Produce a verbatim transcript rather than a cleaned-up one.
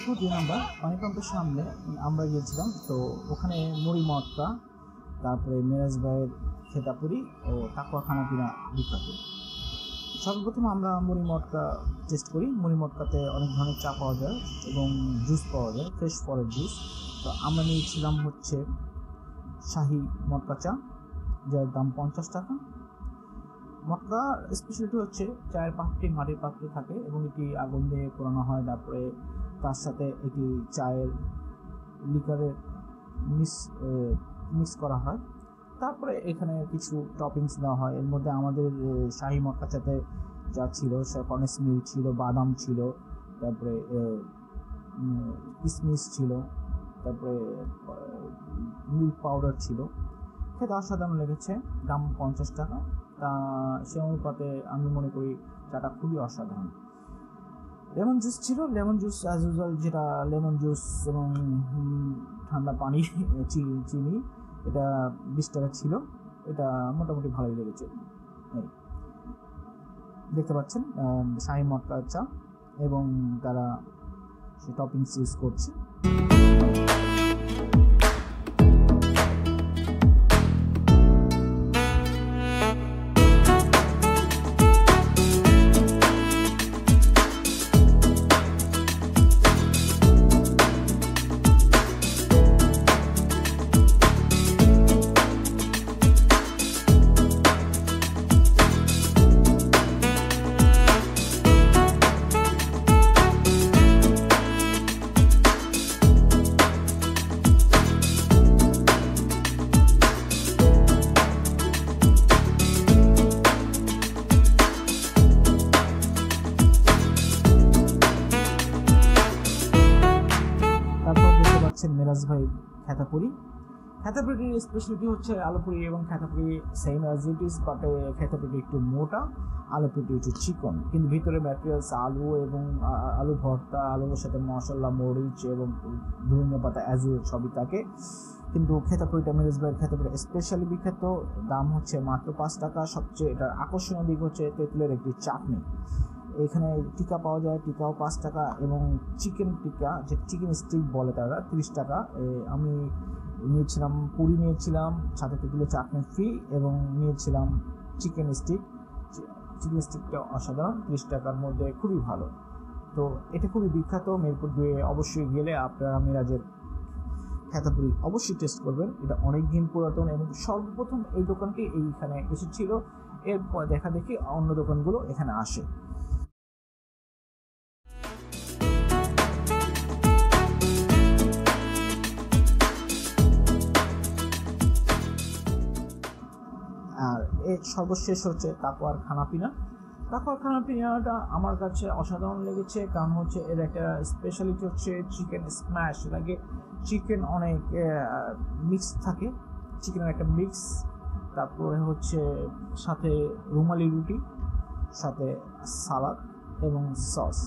মিরপুর দুই নম্বর পানি পাম্পের সামনে আমরা গিয়েছিলাম। তো ওখানে মুড়ি মটকা, তারপরে মেরাজ ভাইয়ের খেতাপুরি ও তাকুয়া খানাপিনা বিখ্যাত। সর্বপ্রথম আমরা মুড়ি মটকা টেস্ট করি। মুড়ি মটকাতে অনেক ধরনের চা পাওয়া যায় এবং জুস পাওয়া যায়, ফ্রেশ ফলের জুস। তো আমরা নিয়েছিলাম হচ্ছে শাহি মটকা চা, যার দাম পঞ্চাশ টাকা। মটকা স্পেশালিটি হচ্ছে চায়ের পাত্রটি মাটির পাত্রে থাকে এবং এটি আগুন দিয়ে পোড়ানো হয়। তারপরে তার সাথে এটি চায়ের লিকারের মিক্স মিক্স করা হয়। তারপরে এখানে কিছু টপিংস দেওয়া হয়। এর মধ্যে আমাদের শাহি মটকা চাতে যা ছিল সে কনেস মিল্ক ছিল, বাদাম ছিল, তারপরে কিশমিশ ছিল, তারপরে মিল্ক পাউডার ছিল। খেতে অসাধারণ লেগেছে। দাম পঞ্চাশ টাকা। তা সে অনুপাতে আমি মনে করি চাটা খুবই অসাধারণ। লেমন জুস ছিল, লেমন জুস অ্যাজ ইউজুয়াল, যেটা লেমন জুস এবং ঠান্ডা পানি চিনি, এটা বিশ টাকা ছিল। এটা মোটামুটি ভালোই লেগেছে। দেখতে পাচ্ছেন শাহি মটকা চা এবং তারা সে টপিংস ইউজ করছে। মেরাজ ভাই খেতাপুরি। খেতাপুরির স্পেশালিটি হচ্ছে আলুপুরি এবং খেতাপুরি same as it is, but খেতাপুরি একটু মোটা, আলুপুরি একটু চিকন, কিন্তু ভিতরে ম্যাটেরিয়ালস আলু এবং আলু ভর্তা, আলুর সাথে মশলা, মরিচ এবং ধনিয়া পাতা অ্যাজ সবই থাকে। কিন্তু খেতাপুরিটা মেরাজ ভাইয়ের খেতাপুরি স্পেশালি বিখ্যাত। দাম হচ্ছে মাত্র পাঁচ টাকা। সবচেয়ে এটার আকর্ষণীয় দিক হচ্ছে তেঁতুলের একটি চাটনি। এখানে টিকা পাওয়া যায়, টিকাও পাঁচ টাকা, এবং চিকেন টিকা, যে চিকেন স্টিক বলে তারা, তিরিশ টাকা। আমি নিয়েছিলাম পুরি, নিয়েছিলাম সাথে তেঁতুলের চাটনি ফ্রি, এবং নিয়েছিলাম চিকেন স্টিক। চিকেন স্টিকটা অসাধারণ, তিরিশ টাকার মধ্যে খুবই ভালো। তো এটা খুবই বিখ্যাত। মিরপুর দুয়ে অবশ্যই গেলে আপনারা মিরাজের খেতাপুরি অবশ্যই টেস্ট করবেন। এটা অনেক দিন পুরাতন এবং সর্বপ্রথম এই দোকানটি এইখানে এসেছিল। এরপর দেখা দেখি অন্য দোকানগুলো এখানে আসে। আর এর সর্বশেষ হচ্ছে তাকুয়ার খানাপিনা। তাকুয়ার খানাপিনাটা আমার কাছে অসাধারণ লেগেছে, কারণ হচ্ছে এর একটা স্পেশালিটি হচ্ছে চিকেন স্ম্যাশ লাগে। চিকেন অনেক মিক্স থাকে, চিকেনের একটা মিক্স। তারপরে হচ্ছে সাথে রুমালি রুটি, সাথে সালাদ এবং সস।